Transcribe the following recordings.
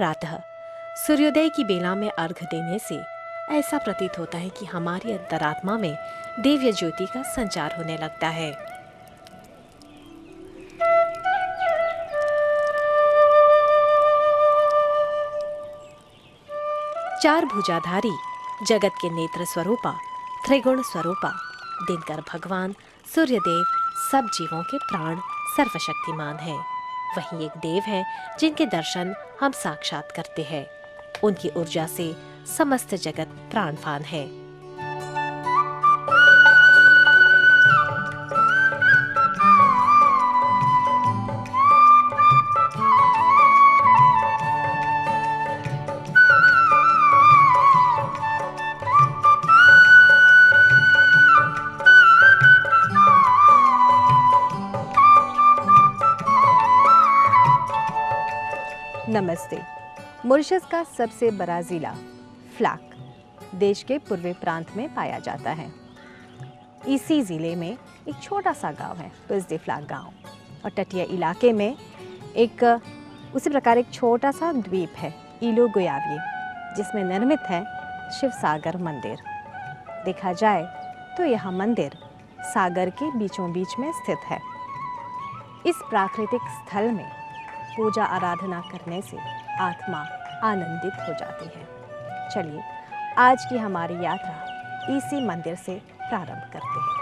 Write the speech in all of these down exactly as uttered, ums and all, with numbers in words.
प्रातः सूर्योदय की बेला में अर्घ्य देने से ऐसा प्रतीत होता है कि हमारी अंतरात्मा में दिव्य ज्योति का संचार होने लगता है। चार भुजाधारी जगत के नेत्र स्वरूपा त्रिगुण स्वरूपा दिनकर भगवान सूर्यदेव सब जीवों के प्राण सर्वशक्तिमान है। वहीं एक देव है जिनके दर्शन हम साक्षात करते हैं। उनकी ऊर्जा से समस्त जगत प्राणवान है। नमस्ते। मॉरिशस का सबसे बड़ा ज़िला फ्लाक देश के पूर्वी प्रांत में पाया जाता है। इसी ज़िले में एक छोटा सा गांव है पिसदे फ्लाक गांव, और तटीय इलाके में एक उसी प्रकार एक छोटा सा द्वीप है इलो गोयाविये, जिसमें निर्मित है शिव सागर मंदिर। देखा जाए तो यह मंदिर सागर के बीचों बीच में स्थित है। इस प्राकृतिक स्थल में पूजा आराधना करने से आत्मा आनंदित हो जाती है। चलिए आज की हमारी यात्रा इसी मंदिर से प्रारंभ करते हैं।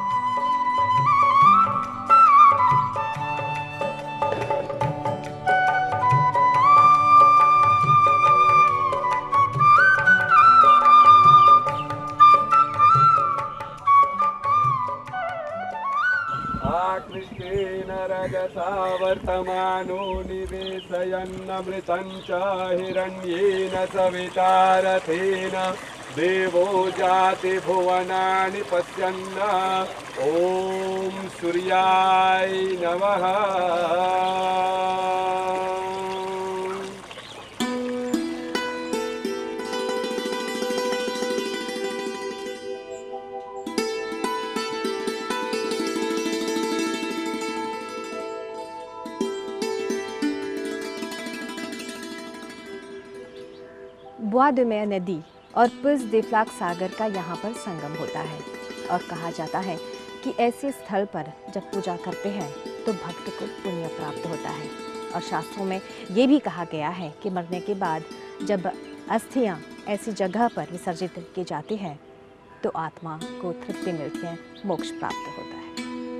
आकृष्टेन रजसा वर्तमानो निवेशयन्नमृतं च हिरण्येन सवितारथेन देवो जाति भुवनानि पश्यन्न। ॐ सूर्याय नमः। बोis de mer नदी और पिसदे फ्लाक सागर का यहाँ पर संगम होता है, और कहा जाता है कि ऐसे स्थल पर जब पूजा करते हैं तो भक्त को पुण्य प्राप्त होता है। और शास्त्रों में ये भी कहा गया है कि मरने के बाद जब अस्थियाँ ऐसी जगह पर विसर्जित की जाती हैं तो आत्मा को तृप्ति मिलती है, मोक्ष प्राप्त होता है।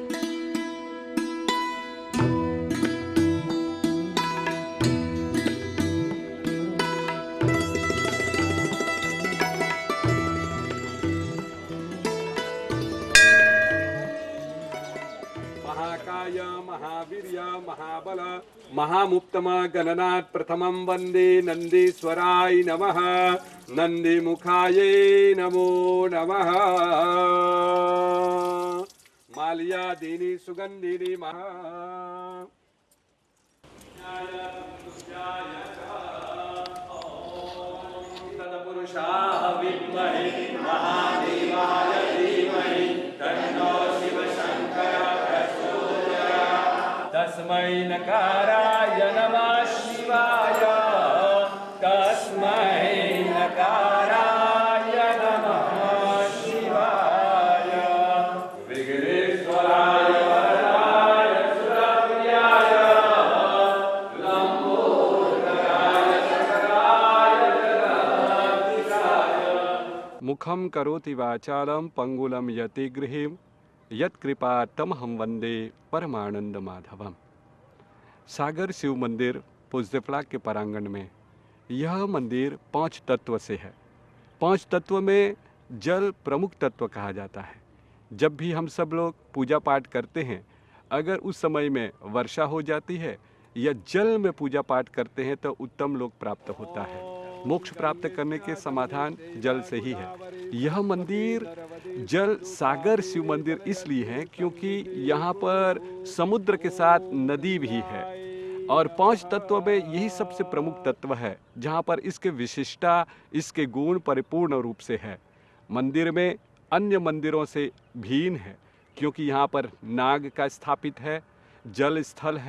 महाकाय महावीर्य महाबल महामुत्तम गणनात् प्रथमं वन्दे नन्दीश्वराय नमः। नन्दीमुखाय नमो नमः। माल्यादीनि सुगन्धिनि महा तत्पुरुषाय विद्महे महादेवाय धीमहि तन्नो तस्मै नकाराय नमः शिवाय। तस्मै नकाराय नमः शिवाय। विघ्नेश्वराय वरदाय सुरप्रियाय लंबोदराय सकलाय जगदीशाय। मुखं करोति वाचालं पंगुलं यतिगृहीं यत्कृपा तमहं वंदे परमानंद माधवम। सागर शिव मंदिर पिसदे फ्लाक के प्रांगण में यह मंदिर पांच तत्व से है। पांच तत्व में जल प्रमुख तत्व कहा जाता है। जब भी हम सब लोग पूजा पाठ करते हैं, अगर उस समय में वर्षा हो जाती है या जल में पूजा पाठ करते हैं तो उत्तम लोक प्राप्त होता है। मोक्ष प्राप्त करने के समाधान जल से ही है। यह मंदिर जल सागर शिव मंदिर इसलिए है क्योंकि यहाँ पर समुद्र के साथ नदी भी है, और पांच तत्व में यही सबसे प्रमुख तत्व है जहाँ पर इसके विशिष्टता, इसके गुण परिपूर्ण रूप से है। मंदिर में अन्य मंदिरों से भिन्न है क्योंकि यहाँ पर नाग का स्थापित है, जल स्थल है,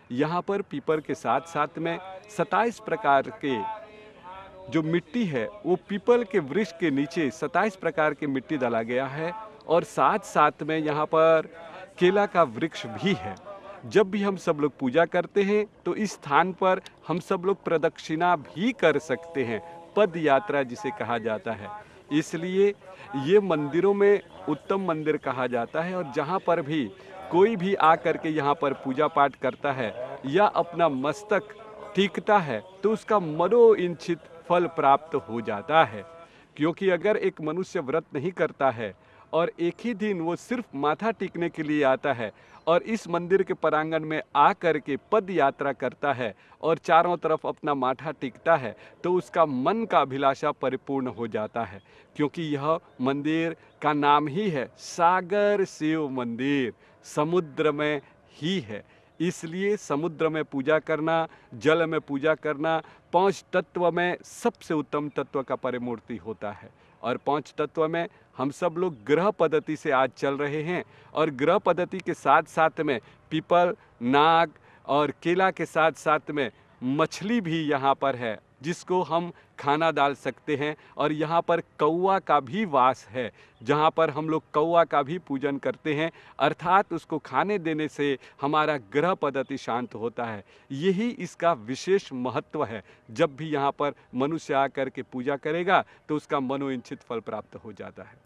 यहाँ पर पीपल के साथ साथ में सत्ताईस प्रकार के जो मिट्टी है वो पीपल के वृक्ष के नीचे सत्ताईस प्रकार की मिट्टी डाला गया है और साथ साथ में यहाँ पर केला का वृक्ष भी है। जब भी हम सब लोग पूजा करते हैं तो इस स्थान पर हम सब लोग प्रदक्षिणा भी कर सकते हैं, पद यात्रा जिसे कहा जाता है। इसलिए ये मंदिरों में उत्तम मंदिर कहा जाता है और जहाँ पर भी कोई भी आकर के यहाँ पर पूजा पाठ करता है या अपना मस्तक टीकता है तो उसका मनोइच्छित फल प्राप्त हो जाता है। क्योंकि अगर एक मनुष्य व्रत नहीं करता है और एक ही दिन वो सिर्फ माथा टेकने के लिए आता है और इस मंदिर के प्रांगण में आ कर के पद यात्रा करता है और चारों तरफ अपना माथा टेकता है तो उसका मन का अभिलाषा परिपूर्ण हो जाता है। क्योंकि यह मंदिर का नाम ही है सागर शिव मंदिर, समुद्र में ही है। इसलिए समुद्र में पूजा करना, जल में पूजा करना पांच तत्व में सबसे उत्तम तत्व का परिमूर्ति होता है। और पांच तत्व में हम सब लोग ग्रह पद्धति से आज चल रहे हैं और ग्रह पद्धति के साथ साथ में पीपल, नाग और केला के साथ साथ में मछली भी यहाँ पर है जिसको हम खाना डाल सकते हैं। और यहाँ पर कौवा का भी वास है जहाँ पर हम लोग कौवा का भी पूजन करते हैं, अर्थात उसको खाने देने से हमारा ग्रह पद्धति शांत होता है। यही इसका विशेष महत्व है। जब भी यहाँ पर मनुष्य आकर के पूजा करेगा तो उसका मनोइच्छित फल प्राप्त हो जाता है।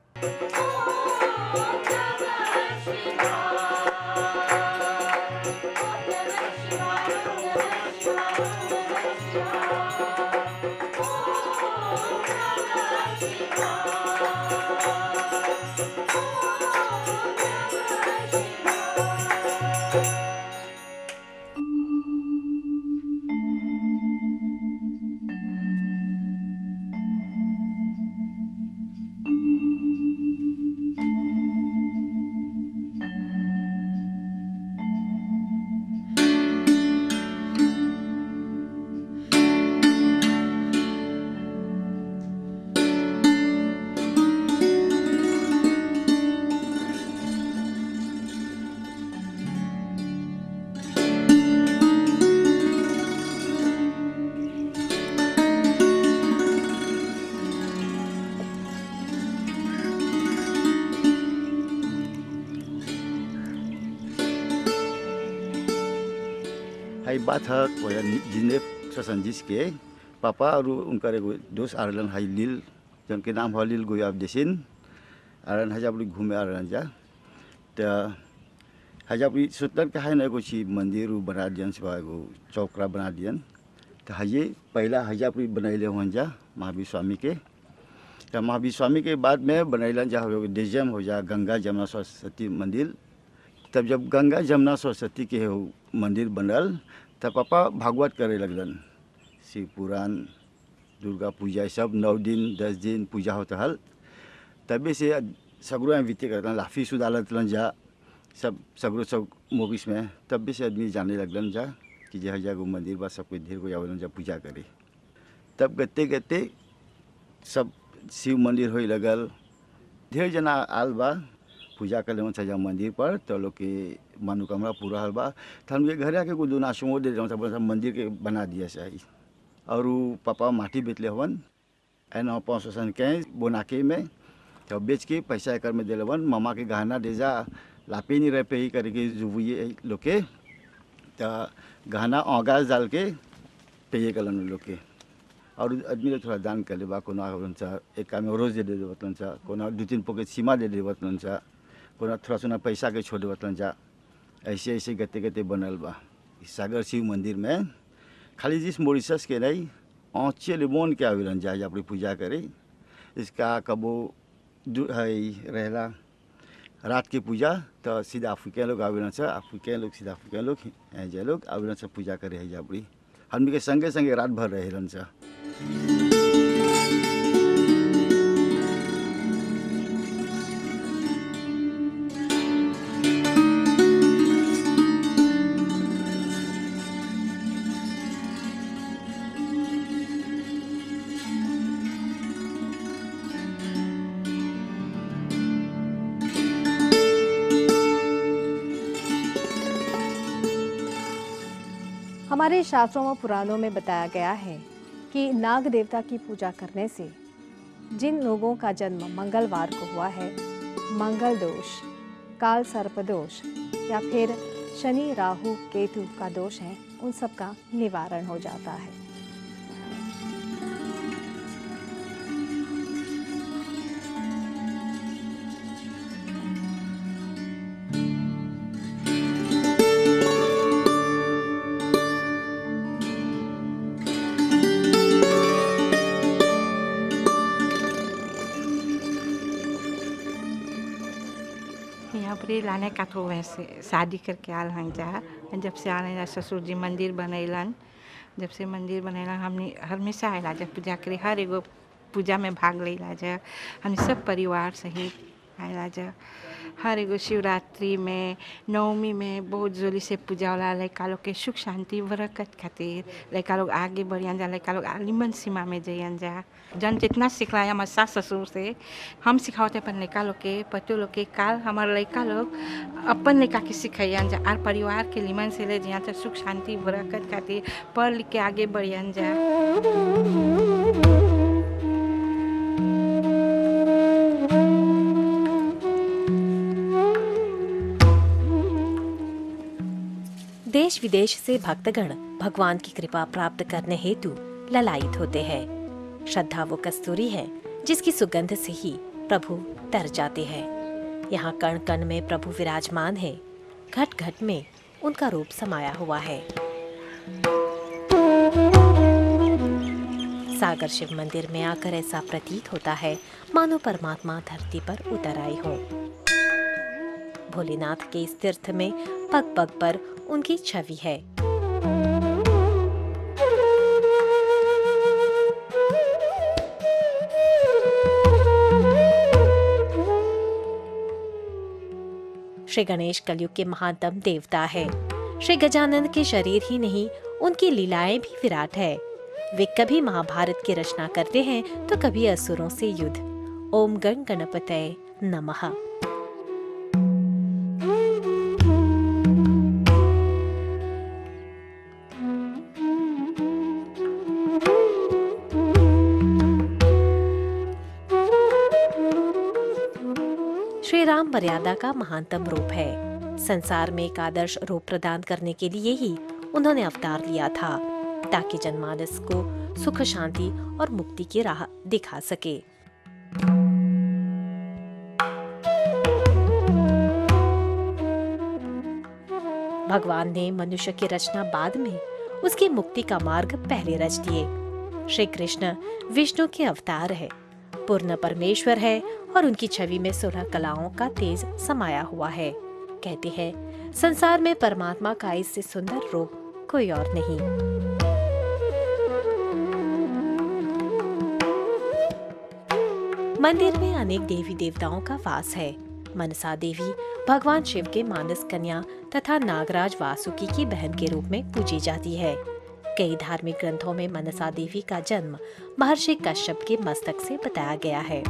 Hai bathak waya jinep sasanjis ke papa aru unkare go dos arlan hai lil जन के नाम हलील गोयाब देसिन आरन हजाबली घूमे आरन जा त हजाबली सुतर के हाय न को ची मंदिर बना दियन सवा को चौकरा बना दियन त हजे पहला हजाबली बनाइले होन जा महावीर स्वामी के त महावीर स्वामी के बाद में बनाइलन जा हो डेजम हो जा गंगा जमुना सरस्वती मंदिर। तब जब गंगा जमुना सरस्वती के मंदिर बनल तब पापा भागवत करे लगलन, शिव पुराण दुर्गा पूजा सब नौ दिन दस दिन पूजा होता हल। तभी से सगरो में बीते करता लाफी सुदालत लन जा सब सगरो सब मोबिस में तब भी से आदमी जाने लगलन जा कि जहाँ जागो मंदिर बा सब कोई ढेर को आवेलन जा पूजा करे। तब गते गते सब शिव मंदिर हो लगल, ढेर जना आल बा पूजा कर ले जा मंदिर पर तो लोग के मनोकामना पूरा हल बा। तो हम घर आके को दोना सुमो दे मंदिर के बना दिया सही और पापा माटी बेचले हवन एन पाँच सौ के बोनाके में तो बेच के पैसा एक में दिले हवन। मामा के गहना दे जा लापे नहीं रह पे ही करके जुबुए लोग के तो गहना औगाज डाल के पे कलन लोग के और आदमी लोग थोड़ा दान कर ले बा को एक काम रोज दे दे बतलन सा को दो तीन पॉकेट सीमा दे दे बतलन सा को थोड़ा सुना पैसा के छोड़ दे बतलन सा। ऐसे ऐसे गते गते बनल बा सागर शिव मंदिर में। खाली जिस मॉरिशस के नहीं औचे लिमोन के आवेलन जाए अपनी पूजा करे। इसका कबो है रहला रात की पूजा तो सीधा अफ्रीकन लोग आवेलन से अफ्रीकन लोग सीधा अफ्रीकन लोग जे लोग आवेलन से पूजा करे है जापड़ी हम के संगे संगे रात भर रहेलन से। हमारे शास्त्रों व पुराणों में बताया गया है कि नाग देवता की पूजा करने से जिन लोगों का जन्म मंगलवार को हुआ है, मंगल दोष, काल सर्प दोष या फिर शनि राहु केतु का दोष है, उन सब का निवारण हो जाता है। यहाँ पर ही लाने का तो वैसे शादी करके आल हन जा, जब से आने जा ससुर जी मंदिर बनैलन, जब से मंदिर बनैलन हमने हमेशा आएला जा पूजा करे, हर एगो पूजा में भाग लेला जा, हम सब परिवार सहित आएला जा। हर एगो शिवरात्रि में, नवमी में बहुत जोली से पूजा होला। लड़का लोग के सुख शांति बरकत खातिर लड़का लोग आगे बढ़ियन जा, लड़का लोग निमन सीमा में जइयन जा। जन जितना सिखलाया हमारे सास ससुर से हम सिखावते अपन लड़का लोग के, पति लोग के, काल हमारे लड़का लोग अपन लड़का के सिखाइयन जा और परिवार के निमन से ले जिया तो सुख शांति बरकत खातिर पढ़ लिख के आगे बढ़ियन जा। देश विदेश से भक्तगण भगवान की कृपा प्राप्त करने हेतु ललायित होते हैं। श्रद्धा वो कस्तूरी है जिसकी सुगंध से ही प्रभु तर जाते हैं। यहाँ कण कण में प्रभु विराजमान है, घट घट में उनका रूप समाया हुआ है। सागर शिव मंदिर में आकर ऐसा प्रतीत होता है मानो परमात्मा धरती पर उतर आए हों। भोलेनाथ के इस तीर्थ में पग पग पर उनकी छवि है। श्री गणेश कलयुग के महानतम देवता है। श्री गजानन के शरीर ही नहीं, उनकी लीलाएं भी विराट है। वे कभी महाभारत की रचना करते हैं तो कभी असुरों से युद्ध। ओम गण गणपतये नमः। श्री राम मर्यादा का महानतम रूप है। संसार में एक आदर्श रूप प्रदान करने के लिए ही उन्होंने अवतार लिया था, ताकि जनमानस को सुख शांति और मुक्ति की राह दिखा सके। भगवान ने मनुष्य की रचना बाद में, उसकी मुक्ति का मार्ग पहले रच दिए। श्री कृष्ण विष्णु के अवतार है, पूर्ण परमेश्वर है और उनकी छवि में सोलह कलाओं का तेज समाया हुआ है। कहते हैं संसार में परमात्मा का इससे सुंदर रूप कोई और नहीं। मंदिर में अनेक देवी देवताओं का वास है। मनसा देवी भगवान शिव के मानस कन्या तथा नागराज वासुकी की बहन के रूप में पूजी जाती है। कई धार्मिक ग्रंथों में मनसा देवी का जन्म महर्षि कश्यप के मस्तक से बताया गया है।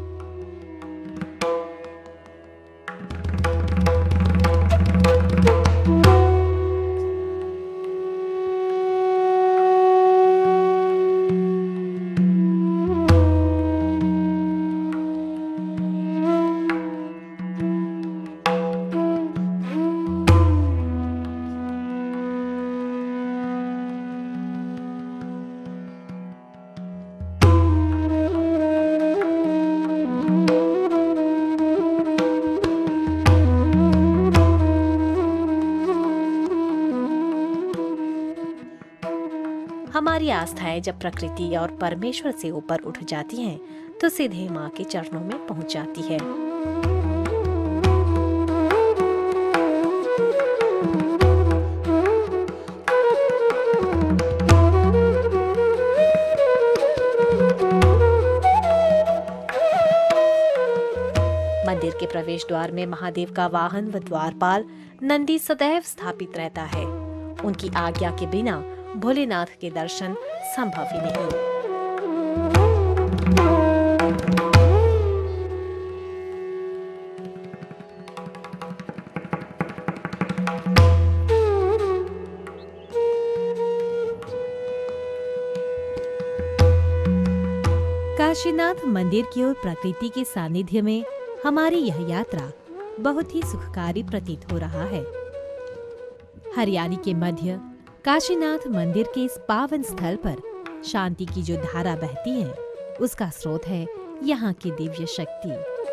हमारी आस्थाएं जब प्रकृति और परमेश्वर से ऊपर उठ जाती हैं, तो सीधे माँ के चरणों में पहुँच जाती है। मंदिर के प्रवेश द्वार में महादेव का वाहन व द्वारपाल नंदी सदैव स्थापित रहता है। उनकी आज्ञा के बिना भोलेनाथ के दर्शन संभव ही नहीं। काशीनाथ मंदिर की ओर प्रकृति के सानिध्य में हमारी यह यात्रा बहुत ही सुखकारी प्रतीत हो रहा है। हरियाली के मध्य काशीनाथ मंदिर के इस पावन स्थल पर शांति की जो धारा बहती है, उसका स्रोत है यहाँ की दिव्य शक्ति।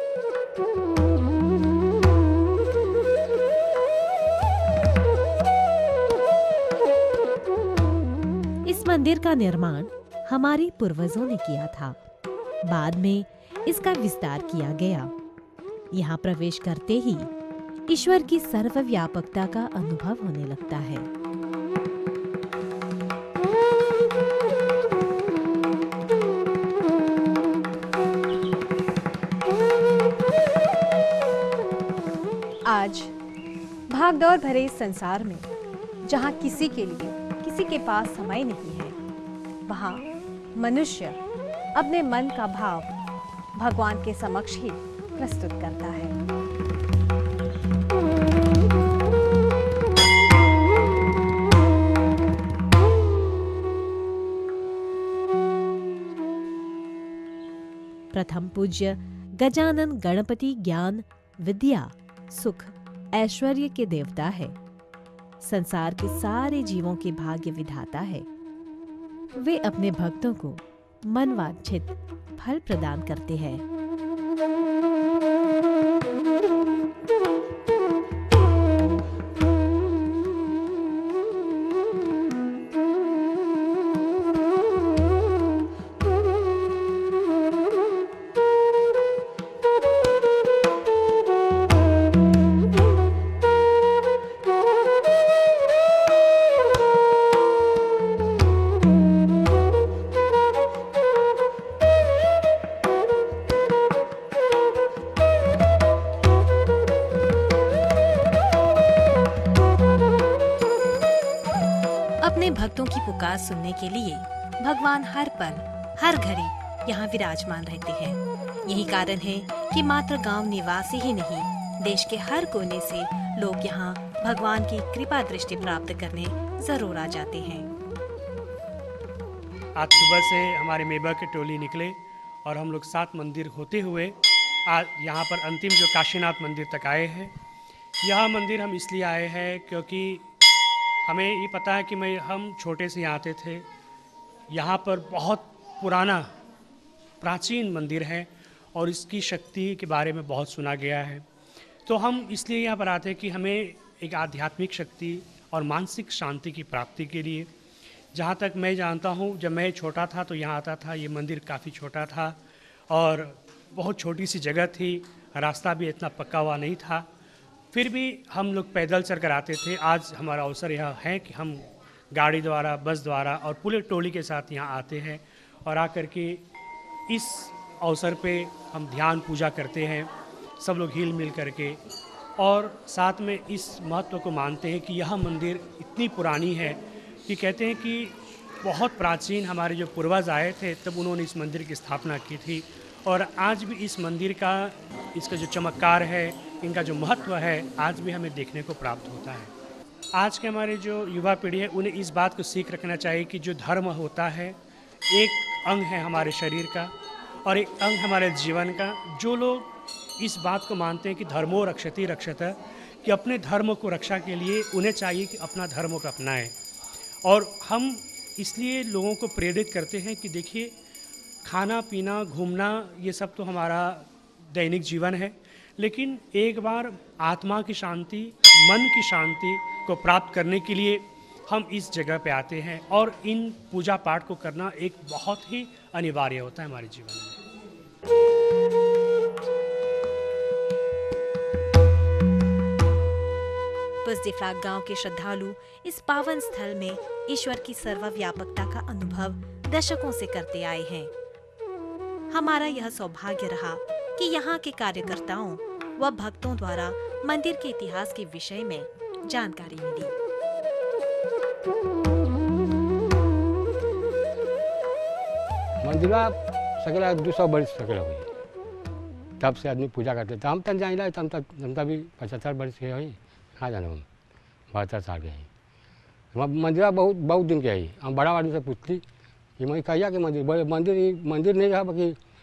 इस मंदिर का निर्माण हमारे पूर्वजों ने किया था। बाद में इसका विस्तार किया गया। यहाँ प्रवेश करते ही ईश्वर की सर्वव्यापकता का अनुभव होने लगता है। आज भागदौड़ भरे इस संसार में जहाँ किसी के लिए किसी के पास समय नहीं है, वहाँ मनुष्य अपने मन का भाव भगवान के समक्ष ही प्रस्तुत करता है। प्रथम पूज्य गजानन गणपति ज्ञान विद्या सुख ऐश्वर्य के देवता है। संसार के सारे जीवों के भाग्य विधाता है। वे अपने भक्तों को मनवांछित फल प्रदान करते हैं। अपने भक्तों की पुकार सुनने के लिए भगवान हर पल हर घड़ी यहाँ विराजमान रहते हैं। यही कारण है कि मात्र गांव निवासी ही नहीं, देश के हर कोने से लोग यहाँ भगवान की कृपा दृष्टि प्राप्त करने जरूर आ जाते हैं। आज सुबह से हमारे मेंबर के टोली निकले और हम लोग सात मंदिर होते हुए आज यहाँ पर अंतिम जो काशीनाथ मंदिर तक आए हैं। यह मंदिर हम इसलिए आए हैं क्योंकि हमें ये पता है कि मैं हम छोटे से यहाँ आते थे। यहाँ पर बहुत पुराना प्राचीन मंदिर है और इसकी शक्ति के बारे में बहुत सुना गया है। तो हम इसलिए यहाँ पर आते हैं कि हमें एक आध्यात्मिक शक्ति और मानसिक शांति की प्राप्ति के लिए, जहाँ तक मैं जानता हूँ, जब मैं छोटा था तो यहाँ आता था। ये मंदिर काफ़ी छोटा था और बहुत छोटी सी जगह थी, रास्ता भी इतना पक्का हुआ नहीं था, फिर भी हम लोग पैदल चल कर आते थे। आज हमारा अवसर यह है कि हम गाड़ी द्वारा, बस द्वारा और पूरे टोली के साथ यहाँ आते हैं और आकर के इस अवसर पे हम ध्यान पूजा करते हैं, सब लोग हिल मिल करके, और साथ में इस महत्व को मानते हैं कि यह मंदिर इतनी पुरानी है कि कहते हैं कि बहुत प्राचीन हमारे जो पूर्वज आए थे तब उन्होंने इस मंदिर की स्थापना की थी। और आज भी इस मंदिर का, इसका जो चमत्कार है, इनका जो महत्व है, आज भी हमें देखने को प्राप्त होता है। आज के हमारे जो युवा पीढ़ी है उन्हें इस बात को सीख रखना चाहिए कि जो धर्म होता है एक अंग है हमारे शरीर का और एक अंग हमारे जीवन का। जो लोग इस बात को मानते हैं कि धर्मो रक्षति रक्षत, कि अपने धर्म को रक्षा के लिए उन्हें चाहिए कि अपना धर्म को अपनाएं। और हम इसलिए लोगों को प्रेरित करते हैं कि देखिए, खाना पीना घूमना ये सब तो हमारा दैनिक जीवन है, लेकिन एक बार आत्मा की शांति, मन की शांति को प्राप्त करने के लिए हम इस जगह पे आते हैं और इन पूजा पाठ को करना एक बहुत ही अनिवार्य होता है हमारे जीवन में। पुजदीफ्लाक गांव के श्रद्धालु इस पावन स्थल में ईश्वर की सर्वव्यापकता का अनुभव दशकों से करते आए हैं। हमारा यह सौभाग्य रहा कि यहाँ के कार्यकर्ताओं व भक्तों द्वारा मंदिर के इतिहास के विषय में जानकारी मिली। मंदिर सकेला दो सौ बरस सकेला हुई, तब से आदमी पूजा करते थे। हम तक जाइला तब तक जनता भी पचहत्तर बरस के हुई, कहाँ जाना हम बहत्तर साल के हैं। मंदिर बहुत बहुत दिन के है। हम बड़ा आदमी से पूछती कि मैं कहिया के मंदिर मंदिर मंदिर नहीं रहा, बाकी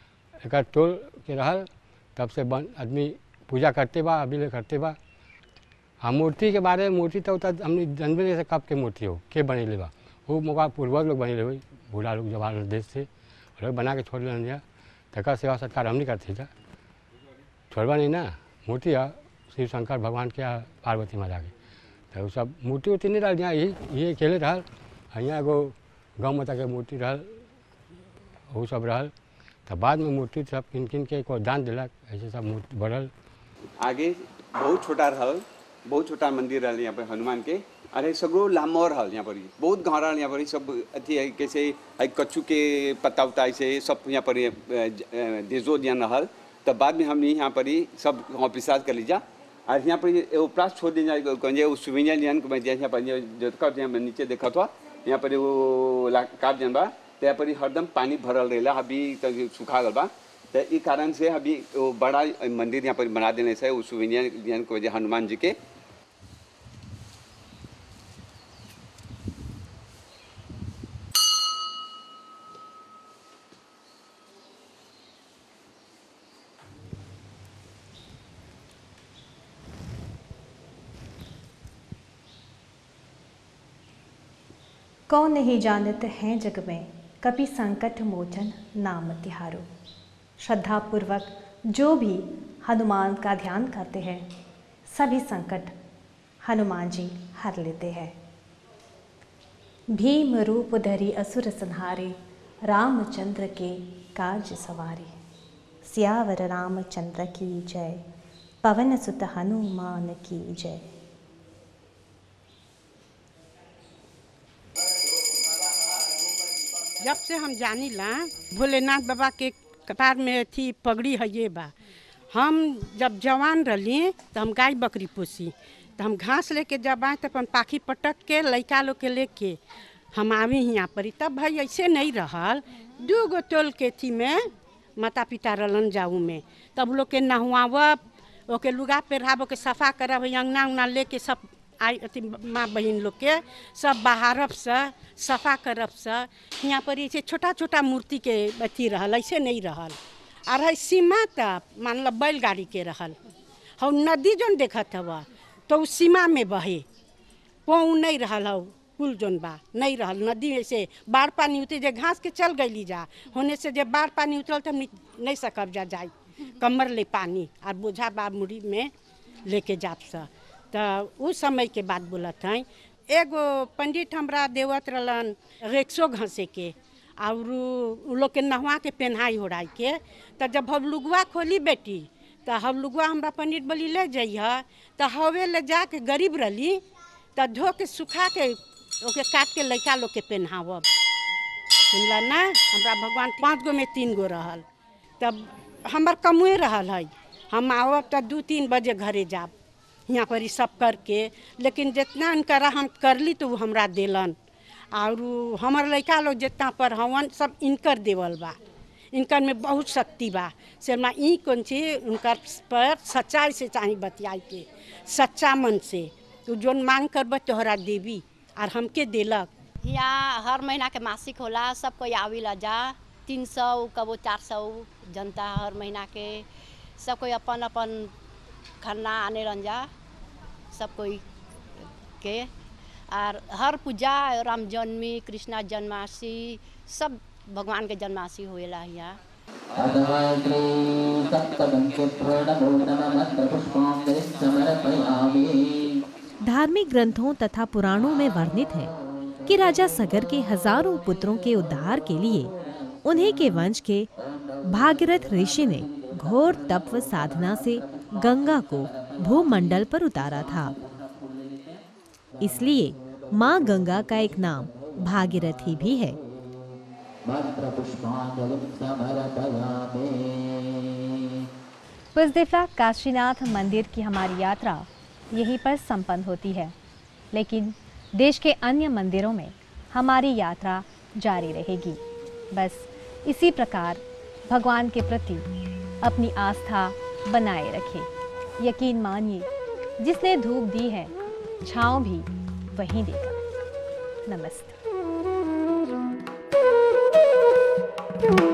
एक टोल के रहल, तब से बन आदमी पूजा करते बा, अभी ले करते बा। हाँ मूर्ति के बारे में, मूर्ति तो हमने जनबे नहीं से कब के मूर्ति हो के बने बा, वो मौका पूर्वज लोग बने हुई, बूढ़ा लोग जवाहर देश से और बना के छोड़ लेना तक सेवा सत्कार हम नहीं करते था, छोड़वा नहीं ना। मूर्ति है शिव शंकर भगवान के, पार्वती माता के, तो सब मूर्ति उर्ति नहीं रहा, यहाँ यही ये खेले रहल। यहाँ एगो गौ माता के मूर्ति रहल, वो सब रहल। तो बाद में मूर्ति सब किन किन के को दान दिलक, ऐसे सब मूर्ति बढ़ल। आगे बहुत छोटा रहल, बहुत छोटा मंदिर रहल यहाँ पर हनुमान के, अरे सगरो लामो रहल यहाँ पर, बहुत घना रहल यहाँ पर, सब अथी है कैसे कच्चू के पत्ता उता ऐसे सब यहाँ पर देजो दिया रहल। तब बाद में हम यहाँ पर सब ऑफिसाज कर लीजा, और यहाँ पर उपरास छोड़ दी जाए उस सुविधा लियन को यहाँ पर जो नीचे देखा था, यहाँ पर वो काट जन बा, तो यहाँ पर हरदम पानी भरल रहेला, अभी तक सूखा गल बा। तो इस कारण से अभी वो बड़ा मंदिर यहाँ पर बना देने से उस सुविधा लियन को वजह हनुमान जी के। कौन नहीं जानते हैं जग में कभी संकट मोचन नाम तिहारो। श्रद्धापूर्वक जो भी हनुमान का ध्यान करते हैं, सभी संकट हनुमान जी हर लेते हैं। भीम रूप धरी असुर संहारे, रामचंद्र के काज सवारे। सियावर रामचंद्र की जय, पवन सुत हनुमान की जय। जब से हम जानी ला भोलेनाथ बाबा के कपार में थी पगड़ी है ये बा। हम जब जवान रही तो हम गाय बकरी पोसी, तो हम घास लेके जब आए तो अपन पाखी पटक के लड़का लोग के लेके हम आवे यहाँ पर। तब भाई ऐसे नहीं रहल, दू गो टोल के थी में माता पिता रलन जाऊ में, तब लोग के नहवाब, ओके लुगा पहराब, ओके सफा करब, अंगना उंगना लेके सब आई अथी माँ बहन लोग के सब बहारब से सफा करब से। यहाँ पर ऐसे छोटा छोटा मूर्ति के अथी रहल, ऐसे नहीं रहल। और है सीमा तब मान लो बैलगाड़ी के रहल, हम नदी जोन देखत हवा तो उस सीमा में बहे, वो नहीं रहल हौ पुल जोन बा नहीं रहल। नदी में से बाढ़ पानी उतरे, जे घास के चल गई जा होने से जे बाढ़ पानी उतरल तो हम नहीं सकब जा जाए, कमर ले पानी और बोझा बा मुड़ी में लेके जाप सा। तो उस समय के बात बोलत हैं। एगो पंडित हमरा देवत रहलन रेक्सो घसे के, और उ लोग के नहवा के पहनाई ओढ़ाई के। तो जब हम लुगवा खोली बेटी, तो हम लुगवा हमरा पंडित बोली ले जाइए, तो हवे ले जाके गरीब रही तो धो के सुखा के ओके काट के लड़का लोग के पहनावब। सुनला ना, हमरा भगवान पाँच गो में तीन गो रहल, तब हमार कमुए रहल है। हम आवब तो दू तीन बजे घरे जाब यहाँ पर सब करके, लेकिन जितना इनकरा हम करली तो वो हमरा देलन। और हमार लड़का लोग जितना पर हवन सब इनकर देवल बा, इनकर में बहुत शक्ति बा। से मैं ई कौन ची उनकर पर सच्चाई से चाहे बतियाई के, सच्चा मन से तो जोन मांग करब तोहरा देवी और हमके देलक। यहाँ हर महीना के मासिक होला, सब कोई आविला जा, तीन सौ कबो चार सौ जनता हर महीना के, सब कोई अपन अपन खाना आने रंजा सब कोई के। और हर पूजा राम जन्मी, कृष्णा जन्माष्टमी, सब भगवान के जन्माष्टमी होएला यहाँ। धार्मिक ग्रंथों तथा पुराणों में वर्णित है कि राजा सगर के हजारों पुत्रों के उद्धार के लिए उन्हीं के वंश के भागीरथ ऋषि ने घोर तप व साधना से गंगा को भूमंडल पर उतारा था। इसलिए माँ गंगा का एक नाम भागीरथी भी है। पुजदिफ्ला काशीनाथ मंदिर की हमारी यात्रा यहीं पर संपन्न होती है, लेकिन देश के अन्य मंदिरों में हमारी यात्रा जारी रहेगी। बस इसी प्रकार भगवान के प्रति अपनी आस्था बनाए रखें। यकीन मानिए, जिसने धूप दी है छाँव भी वहीं देगा। नमस्ते।